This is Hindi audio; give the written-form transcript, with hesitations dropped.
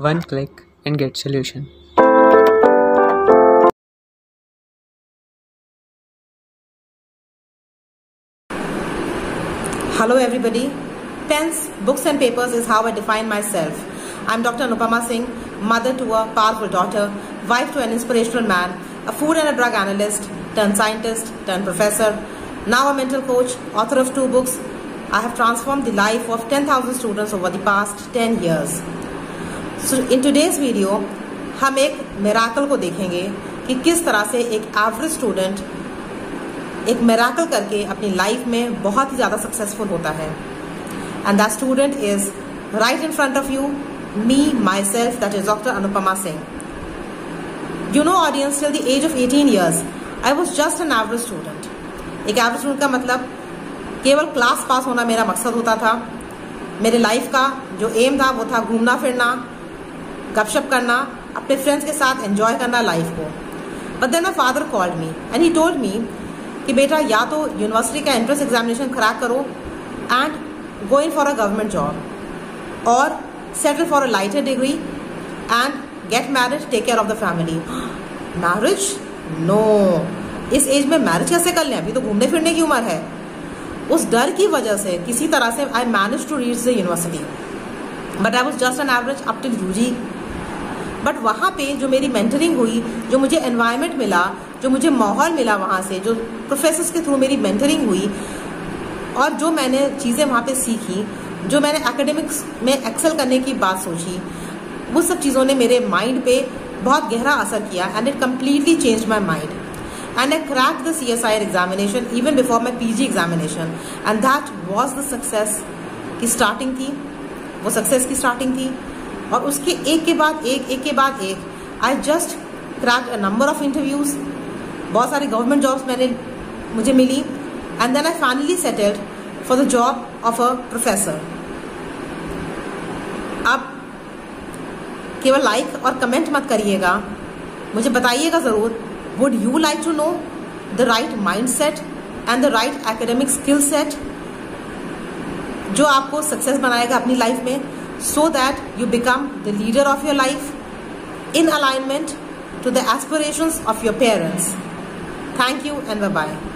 One click and get solution. Hello everybody. Pens, books and papers is how I define myself. I'm Dr. Anupama Singh, mother to a powerful daughter, wife to an inspirational man, a food and a drug analyst, turned scientist, turned professor, now a mental coach, author of 2 books. I have transformed the life of 10,000 students over the past 10 years. So in today's video, हम एक मिराकल को देखेंगे कि किस तरह से एक एवरेज स्टूडेंट एक मिराकल करके अपनी लाइफ में बहुत ही ज़्यादा सक्सेसफुल होता है. And that student is right in front of you, me, myself, that is Dr. Anupama Singh. You know audience, till the age of 18 years, I was just an average student. एक एवरेज स्टूडेंट का मतलब केवल क्लास पास होना मेरा मकसद होता था. मेरे लाइफ का जो एम था वो था घूमना फिरना, गपशप करना, अपने फ्रेंड्स के साथ एंजॉय करना लाइफ को. But then my father called me and he told me कि बेटा या तो यूनिवर्सिटी का एंट्रेंस एग्जामिनेशन क्रैक करो and go in for a government job, और settle for a lighter degree and get married, take care of the family. Marriage? No. इस एज में मैरिज कैसे कर लें, अभी तो घूमने फिरने की उम्र है. उस डर की वजह से किसी तरह से I manage to reach the university, but I was just an average up till UG. But वहाँ पे जो मेरी मेंटरिंग हुई, जो मुझे एनवायरनमेंट मिला, जो मुझे माहौल मिला वहाँ से, जो प्रोफेसर्स के थ्रू मेरी मेंटरिंग हुई, और जो मैंने चीज़ें वहाँ पे सीखी, जो मैंने एकेडमिक्स में एक्सेल करने की बात सोची, वो सब चीज़ों ने मेरे माइंड पे बहुत गहरा असर किया and it completely change my mind. And I cracked the CSIR examination even before my PG examination, and that was the success की starting थी. वो success की starting थी, और उसके एक के बाद एक I just cracked a number of interviews. बहुत सारी government jobs मुझे मिली, and then I finally settled for the job of a professor. अब केवल like और comment मत करिएगा, मुझे बताइएगा ज़रूर. Would you like to know the right mindset and the right academic skill set जो आपको सक्सेस बनाएगा अपनी लाइफ में, so that you become the leader of your life in alignment to the aspirations of your parents. Thank you and bye-bye.